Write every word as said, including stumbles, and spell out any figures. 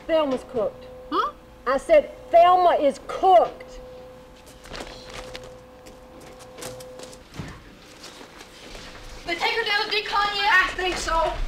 Thelma's cooked. Huh? I said Thelma is cooked. They take her down to decon yet? I think so.